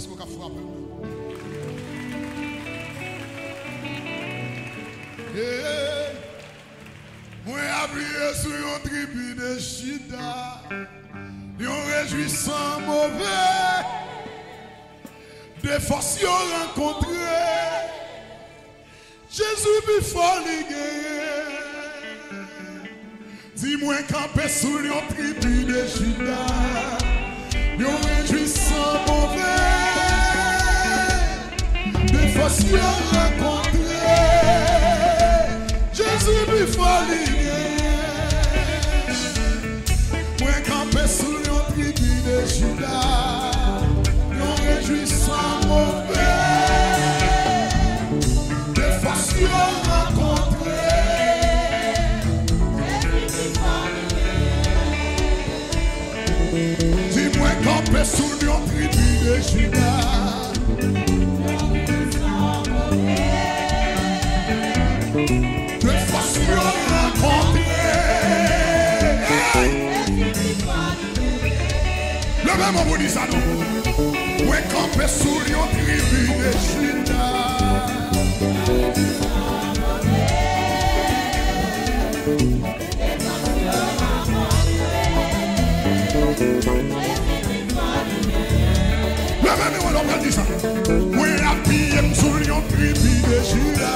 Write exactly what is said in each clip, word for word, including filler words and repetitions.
est-ce qu'on a frappé? Moi, appuyé sur une tribu de Chida, yon réjouissant mauvais, des forces yon rencontré, Jésus bi folie guerre. Dis-moi camper sous une tribu de Chida, yon réjouissant mauvais, des forces yon rencontré, Jésus bi folie guerre. Moi camper sous une tribu de Chida, yon réjouissant mauvais, des forces yon rencontré, dis-moi camper sous une tribu de Chida, des forces yon rencontré. Le même on vous dit ça non. Ouais camper sous une tribu de Chida, le même on va dire ça. Ouais appuyé sous une tribu de Chida,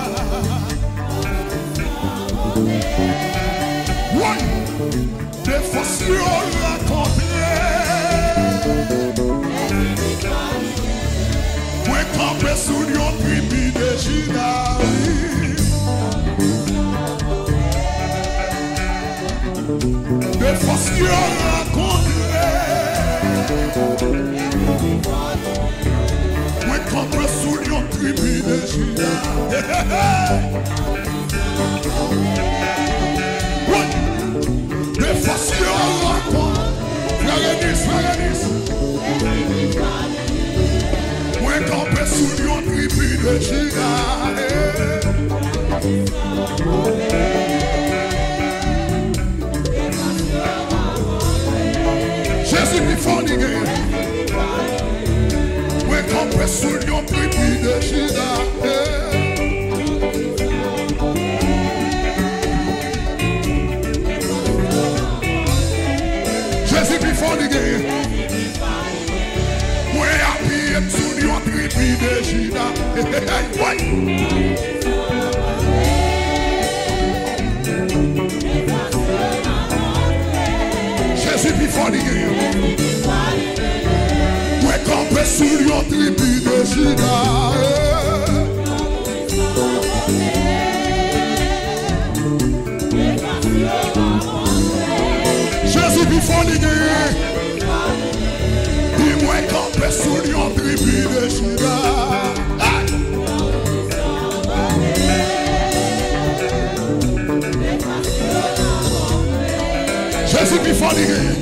ouais des forces yon rencontré. Moi camper sous une tribu de Chida, des forces yon rencontré. Moi camper sous une tribu de Chida, des forces yon rencontré. Frère Denis, frère Denis. Moi camper sous une tribu de Chida, Jésus mi folie guerre. Moi camper sous une tribu de Chida, Jésus mi folie guerre. Moi appuyé sous une tribu de Chida, Jésus mi folie guerre. Moi camper sous une tribu de Chida, Jésus mi folie guerre. Dis-moi camper sous une tribu de Chida, Jésus mi folie guerre.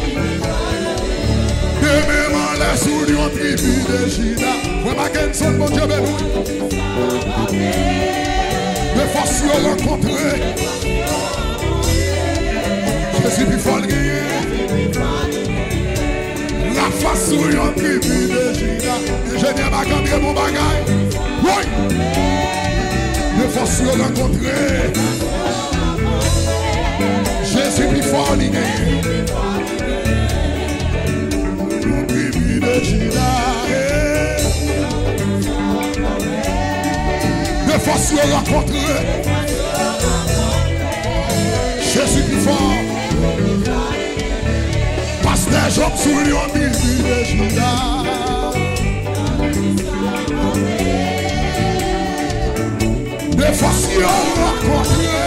Demain là sous une tribu de Chida, moi ma Kenson mon Dieu béni. Les forces yon rencontré, Jésus mi folie guerre. La face sur une tribu de Chida, ingénieur m'a cambré mon bagage. Oui, les forces yon rencontré, Jésus mi folie guerre. Une tribu de Chida, les forces yon rencontré, Jésus mi fort. Pasteur Job sur une tribu de Chida, des forces yon rencontré,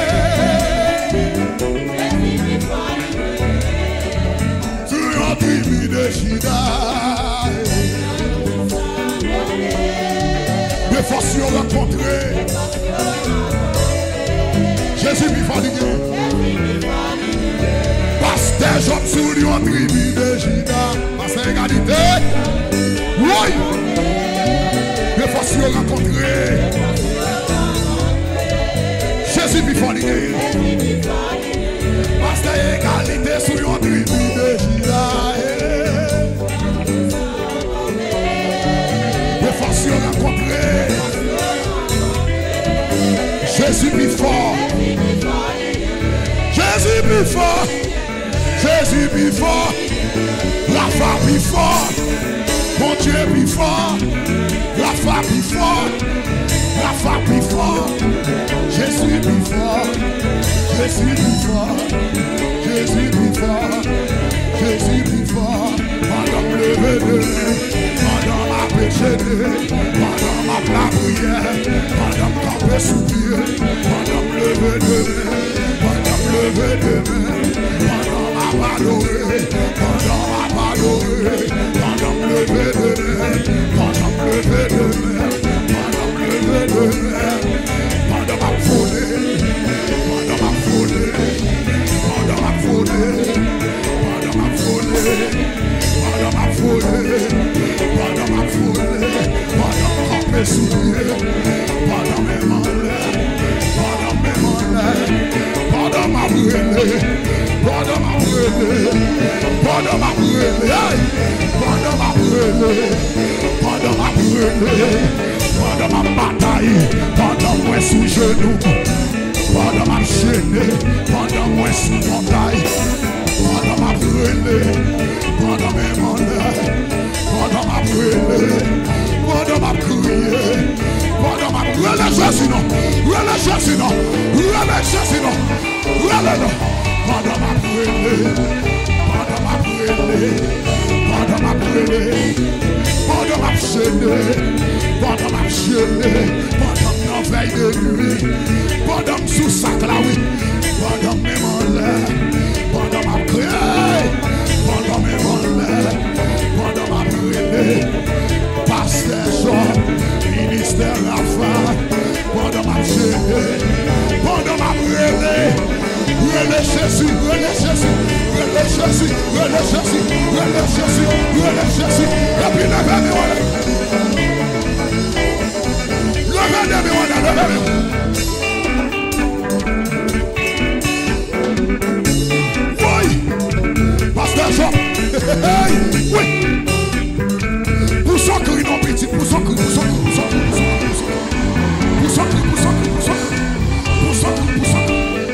sur une tribu de Chida, des forces yon rencontré, Jésus mi folie guerre. Pasteur Job sur une tribu de Chida, pasteur égalité, oui, des forces yon rencontré, Jésus mi folie guerre. Pasteur égalité sur une tribu de Chida, Jésus plus fort. Jésus plus fort. Jésus plus fort. La foi plus fort. Mon Dieu plus fort. La foi plus fort. La foi plus fort. Jésus plus fort. Jésus plus fort. Jésus plus fort. Jésus plus fort. Madame le veneux. Madame ma péché. Madame ma plat prière. Madame campé sous pied. Madame le veneux. Madame le veneux. Madame ma adoré. Madame ma adoré. Madame le veneux. Madame le veneux. Madame le veneux. Madame ma volé. Madame ma volé. Madame ma volé. Madame ma volé. Madame ma volé. Madame ma volé. Madame campé sous pied. Madame est malade. Madame est malade. Madame ma brûlé. Madame ma brûlé. Madame ma brûlé. Madame ma brûlé. Madame ma brûlé. Madame ma bataille. Madame moi sous genou. Madame ma chaîné. Madame moi sous montagne. Madame ma brûlé. Madame est malade. Madame ma brûlé. Madame ma crié. Madame ma brûlé. Jésus non. Brûlé Jésus non. Brûlé Jésus non. Brûlé non. Madame ma brûlé. Madame ma brûlé. Madame ma brûlé. Madame ma chaîné. Madame ma chaîné. Madame non veille de nuit. Madame sous sac là oui. Madame est malade. Madame ma crié. Madame est malade. Madame ma brûlé. Pasteur Jean. Ministère la femme. Madame ma chaîné. Madame ma brûlé. Relais Jésus, relais Jésus, relais Jésus, relais Jésus, relais Jésus, relais Jésus. Et puis levez mes voilà. Levez mes voilà, levez mes voilà. Oui, Pasteur Jean. Oui. Pour son cri non petit, pour son cri, pour son cri, pour son cri, pour son cri, pour son cri, pour son cri, pour son cri, pour son cri, pour son cri, pour son cri.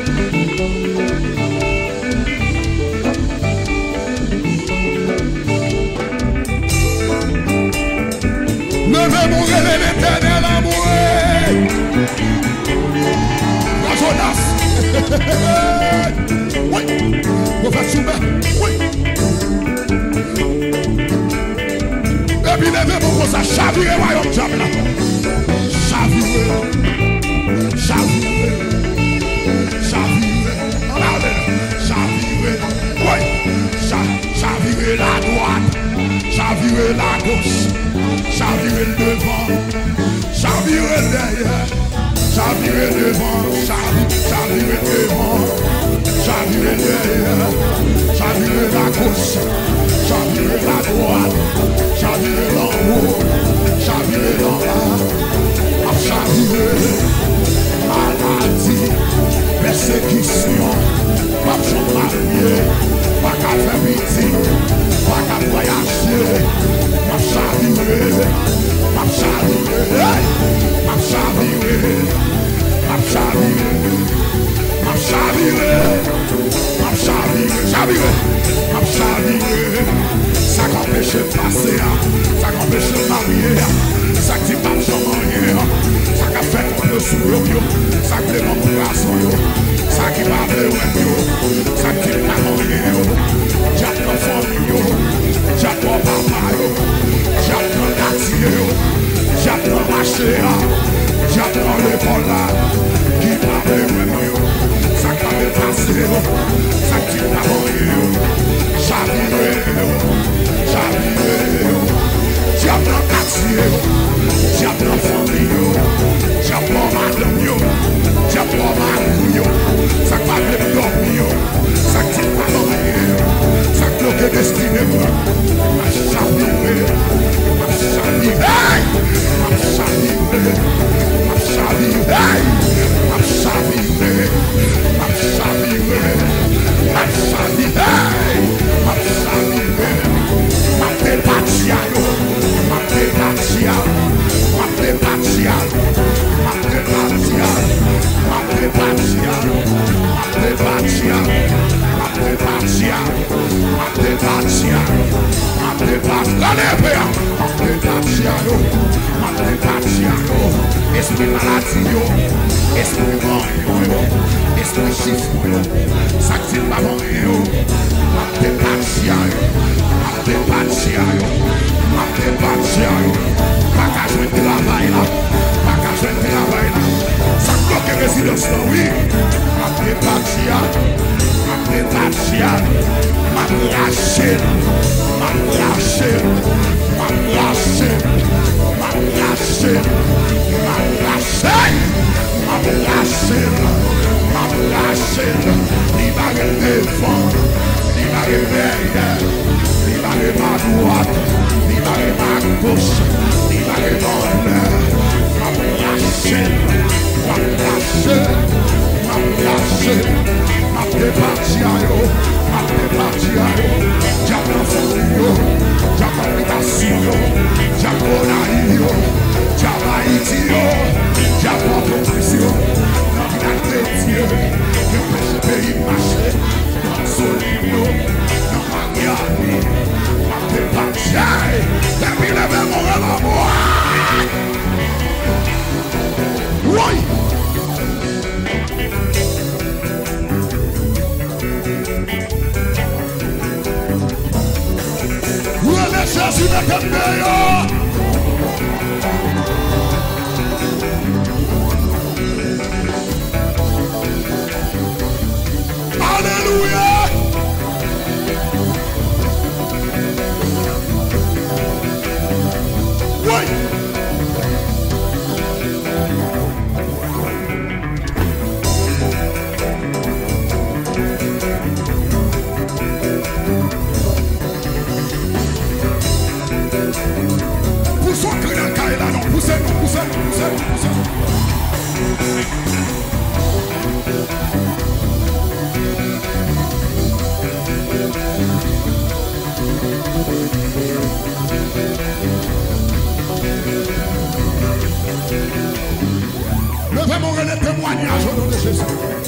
Levez mon relais l'éternel amour. La Jonas. Oui. Prophète Soubert. Oui. Et puis levez mon gros, ça chaviré royaume diable là. Chaviré. Chaviré. Chaviré. Chaviré. Oui. Chaviré la droite. Chaviré la gauche. Chaviré le devant, chaviré le derrière, chaviré devant, chaviré devant, chaviré derrière, chaviré la gauche, chaviré la droite, chaviré en haut, chaviré en bas, chaviré, maladie, persécution, pas de marié, pas qu'à faire pitié, pas qu'à voyager. Ma chaviré, ma chaviré, ma chaviré, ma chaviré, ma chaviré, ma chaviré, chaviré, ma chaviré. Ça qu'empêche de passer, ça qu'empêche de marier, ça qui dit pas de jamais, ça qui fait qu'on le sourire, ça qui fait mon poisson, ça qui va de loin, ça qui dit pas marier, j'attends famille, j'attends papa, j'attends quartier, j'attends marché, j'attends l'école là, qui va de loin, ça qui va de passer, ça qui va marier, chaviré, chaviré, j'attends quartier, j'attends famille, j'attends madame, j'attends mari, ça qui va de dormir, ça qui va marier, ça qui va destiné, ma chaviré, ma chaviré, ma chaviré, ma chaviré, dépatia. Ma dépatia. La lèvre. Ma dépatia. Ma dépatia. Esprit maladie. Esprit mort. Esprit chiffre. Ça dit pas bon. Ma dépatia. Ma dépatia. Ma dépatia. Pas qu'à jouer de travail là. Pas qu'à jouer de travail là. Ça bloque résidence là, oui. Ma dépatia. Ma dépatia. Ma lâche. Ma lâche. Ma lâche. Ma lâche. Ma lâche. Ma lâche. Ma lâche. Il va défendre. Il va réveiller. Il va réveiller ma droite. Il va réveiller ma gauche. Il va réveiller ma lâche. Ma lâche. Ma lâche. Ma dépatia. Ma dépatia. J'apprends son yo. J'apprends l'habitation. J'apprends la yo. J'apprends Haïti yo. J'apprends protection. Dans la chrétien. Que péché pays marché. Dans Solino. Dans Mariani. Ma dépatia. Et puis levez mon amour. Oui. Jésus n'est qu'un meilleur. Alléluia. Oui. Poussez-nous, poussez-nous, poussez-nous, poussez-nous. Levez mon relais témoignage au nom de Jésus.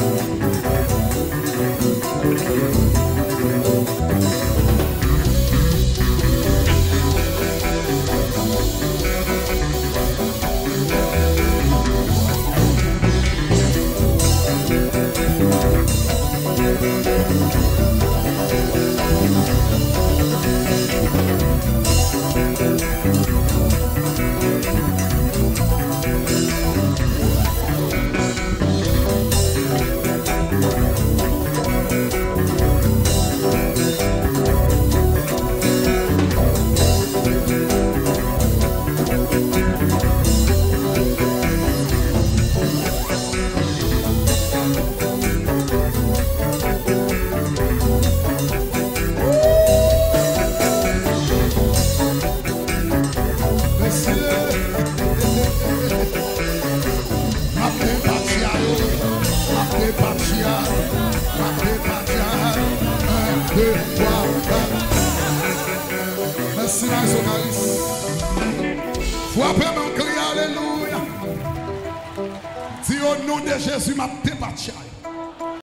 Frappez mon cri, alléluia. Dis au nom de Jésus, ma débattu.